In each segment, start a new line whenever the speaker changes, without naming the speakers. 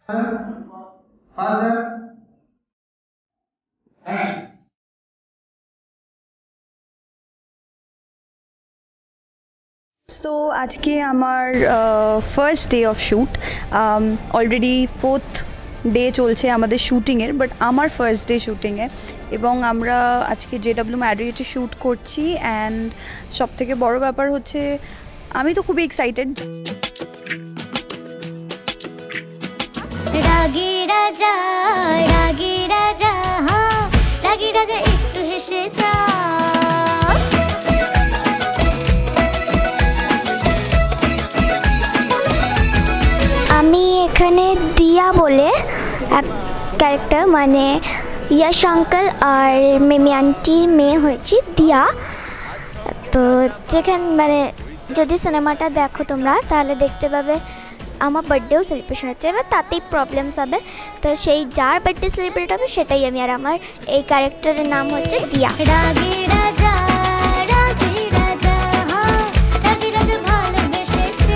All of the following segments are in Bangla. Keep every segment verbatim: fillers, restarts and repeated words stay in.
সো আজকে আমার first day of shoot, already fourth day চলছে আমাদের শ্যুটিংয়ের, বাট আমার ফার্স্ট ডে শ্যুটিংয়ে, এবং আমরা আজকে জেডব্লিউ ম্যারিয়েটে শ্যুট করছি। অ্যান্ড সবথেকে বড় ব্যাপার হচ্ছে আমি তো খুবই এক্সাইটেড।
রাগী রাজা রাগী রাজা হ্যাঁ রাগী রাজা একটু হেসে যা। আমি এখানে দিয়া বলে ক্যারেক্টার, মানে ইয়াশ আঙ্কেল আর মিমি আন্টির মেয়ে হয়েছি দিয়া। তো যেখানে মানে যদি সিনেমাটা দেখো তোমরা তাহলে দেখতে পাবে আমার বার্থডেও সেলিব্রেশন হচ্ছে, এবার তাতেই প্রবলেমস হবে। তো সেই যার বার্থডে সেলিব্রেট হবে সেটাই আমি, আর আমার এই ক্যারেক্টারের নাম হচ্ছে দিয়া। রাগী রাজা রাগী রাজা হ্যাঁ রাগী রাজা ভালোবেসেছে।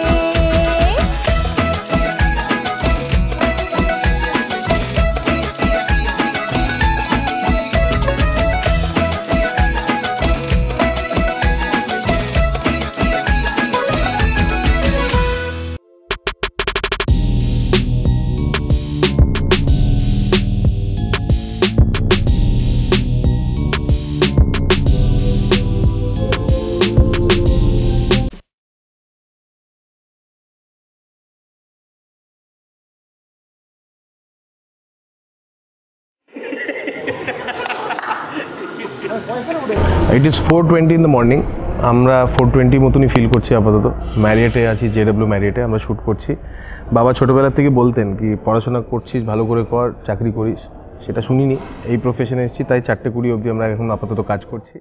It is four twenty in the morning. আমরা ফোর টোয়েন্টি মতনই ফিল করছি আপাতত। ম্যারিয়েটে আছি, জেডব্লিউ ম্যারিয়েটে আমরা শ্যুট করছি। বাবা ছোটোবেলার থেকে বলতেন কি পড়াশোনা করছিস ভালো করে কর, চাকরি করিস, সেটা শুনিনি। এই প্রফেশনে এসেছি, তাই চারটে কুড়ি অবধি আমরা এখন আপাতত কাজ করছি।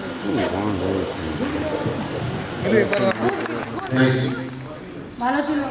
ভালো ছিল।